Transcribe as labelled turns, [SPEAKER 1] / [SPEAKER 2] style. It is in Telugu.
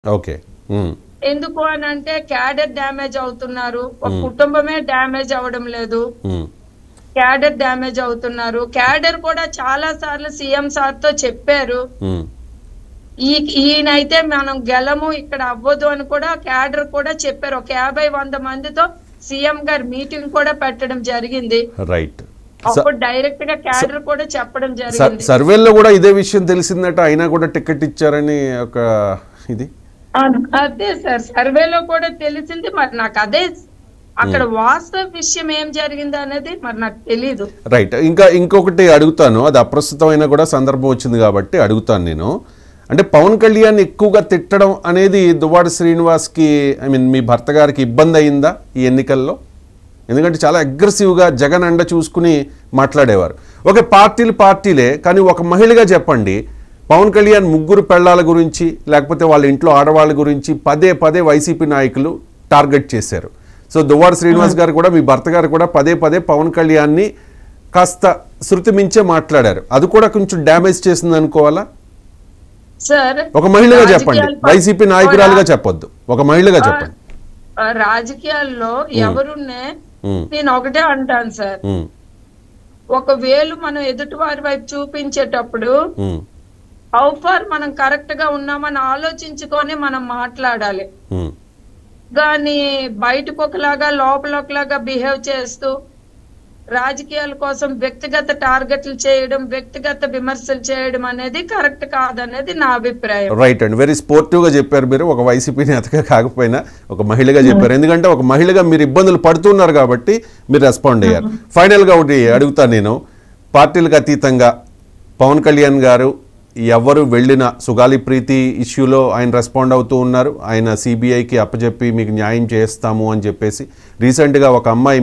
[SPEAKER 1] ఓకే.
[SPEAKER 2] ఎందుకు అని అంటే క్యాడర్ డ్యామేజ్ అవుతున్నారు. ఒక కుటుంబమే డ్యామేజ్ అవ్వడం లేదు. క్యాడర్ డ్యామేజ్ అవుతున్నారు. క్యాడర్ కూడా చాలా సార్లు సీఎం సార్ తో చెప్పారు. ఈయనైతే మనం గెలము ఇక్కడ అవ్వదు అని కూడా క్యాడర్ కూడా చెప్పారు. ఒక 50-100 మందితో సీఎం గారు మీటింగ్ కూడా పెట్టడం జరిగింది.
[SPEAKER 1] రైట్.
[SPEAKER 2] అప్పుడు డైరెక్ట్ గా క్యాడర్ కూడా చెప్పడం జరిగింది.
[SPEAKER 1] సర్వేలో కూడా ఇదే విషయం తెలిసిందట, అయినా కూడా టికెట్ ఇచ్చారని ఒక ఇది.
[SPEAKER 2] అదే సార్ సర్వేలో కూడా తెలిసింది. మరి నాకు అదే అక్కడ వాస్తవ విషయం ఏం జరిగింది అనేది మరి నాకు తెలీదు.
[SPEAKER 1] రైట్. ఇంకొకటి అడుగుతాను, అది అప్రస్తుతమైన కూడా సందర్భం వచ్చింది కాబట్టి అడుగుతాను నేను. అంటే పవన్ కళ్యాణ్ ఎక్కువగా తిట్టడం అనేది దువ్వాడ శ్రీనివాస్కి, ఐ మీన్ మీ భర్త గారికి ఇబ్బంది అయిందా ఈ ఎన్నికల్లో? ఎందుకంటే చాలా అగ్రెసివ్గా జగన్ అండ చూసుకుని మాట్లాడేవారు. ఓకే, పార్టీలే, కానీ ఒక మహిళగా చెప్పండి, పవన్ కళ్యాణ్ ముగ్గురు పెళ్ళాల గురించి లేకపోతే వాళ్ళ ఇంట్లో ఆడవాళ్ళ గురించి పదే వైసీపీ నాయకులు టార్గెట్ చేశారు. సో దువ్వాడ శ్రీనివాస్ గారు కూడా, మీ భర్త గారు కూడా పదే పవన్ కళ్యాణ్ని కాస్త శృతి మించే మాట్లాడారు. అది కూడా కొంచెం డ్యామేజ్ చేసింది అనుకోవాలా?
[SPEAKER 2] సార్
[SPEAKER 1] ఒక మహిళగా చెప్పండి, వైసీపీ నాయకురాలుగా చెప్పొద్దు, ఒక మహిళగా చెప్పండి.
[SPEAKER 2] రాజకీయాల్లో ఎవరున్నే నేను ఒకటే అంటాను సార్, ఒక వేలు మనం ఎదుటి వారి వైపు చూపించేటప్పుడు హౌ ఫార్ మనం కరెక్ట్ గా ఉన్నామని ఆలోచించుకొని మనం మాట్లాడాలి. కానీ బయటకు ఒకలాగా లోపల ఒకలాగా బిహేవ్ చేస్తూ రాజకీయాల కోసం వ్యక్తిగత టార్గెట్లు చేయడం, వ్యక్తిగత విమర్శలు చేయడం అనేది కరెక్ట్ కాదనేది నా అభిప్రాయం.
[SPEAKER 1] రైట్ అండి, వెరీ స్పోర్టివ్ గా చెప్పారు మీరు. ఒక వైసీపీ నేతగా కాకపోయినా ఒక మహిళగా చెప్పారు. ఎందుకంటే ఒక మహిళగా మీరు ఇబ్బందులు పడుతున్నారు కాబట్టి మీరు రెస్పాండ్ అయ్యారు. ఫైనల్ గా ఒకటి అడుగుతాను నేను, పార్టీలకు అతీతంగా పవన్ కళ్యాణ్ గారు ఎవరు వెళ్ళిన సుగాలి ప్రీతి ఇష్యూలో ఆయన రెస్పాండ్ అవుతూ ఉన్నారు. ఆయన సిబిఐకి అప్పచెప్పి మీకు న్యాయం చేస్తాము అని చెప్పేసి రీసెంట్గా ఒక అమ్మాయి